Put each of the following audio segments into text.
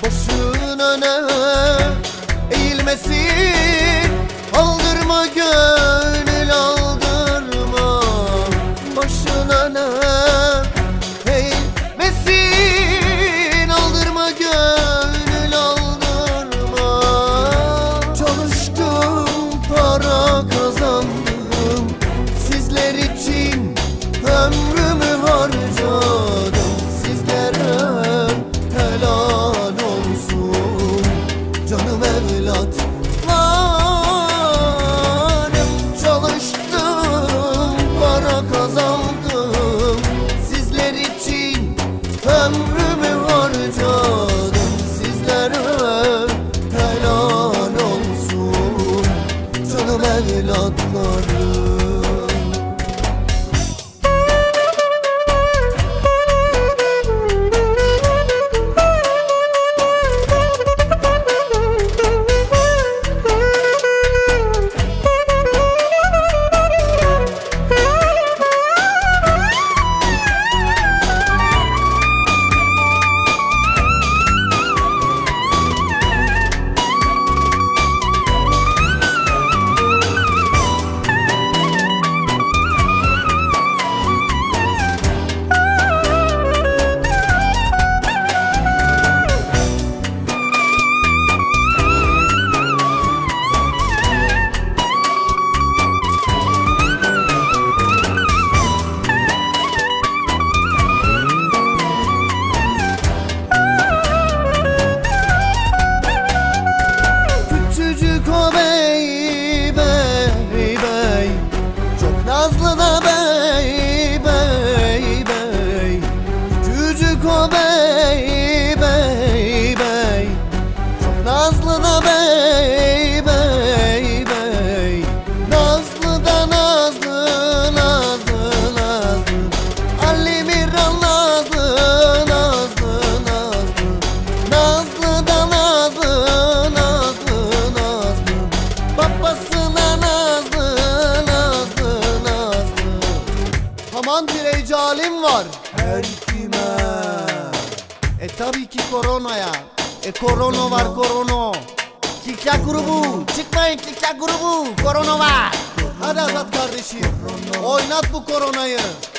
Başın öne eğilmesin, aldırma gönül aldırma. Başın öne eğilmesin, aldırma gönül aldırma. Çalıştım, para kazandım, sizler için ömrümü harcadım. Sizlere helal olsun canım evlatlarım. Çalıştım, para kazandım, sizler için ömrümü harcadım. Sizlere helal olsun canım evlatlarım. Küçücük o bey bey bey, çok nazlı da bey bey bey. Küçücük o bey bey bey, çok nazlı da bey bey bey. Nazlı da nazlı, nazlı nazlı, Ali Miran nazlı, nazlı nazlı. Nazlı da nazlı, nazlı nazlı, babasına nazlı, nazlı nazlı. Aman bir ecalim var her kime. Tabii ki koronaya. Korona var, korona. Kikyak grubu, çıkmayın Kikyak grubu, korona var. Hadi Azat kardeşim, oynat bu koronayı.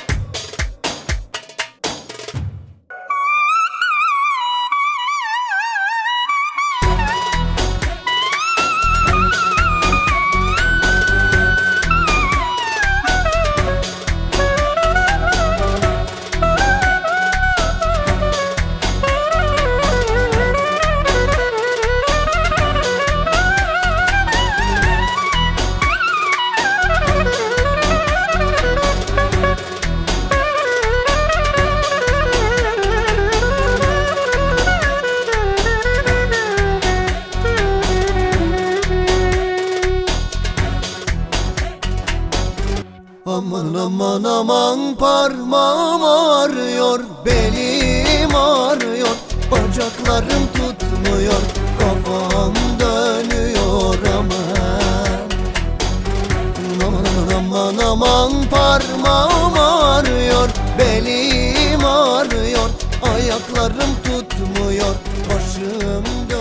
Aman aman aman, parmağım ağrıyor, belim ağrıyor, bacaklarım tutmuyor, kafam dönüyor aman. Aman aman aman, parmağım ağrıyor, belim ağrıyor, ayaklarım tutmuyor, başım dönüyor.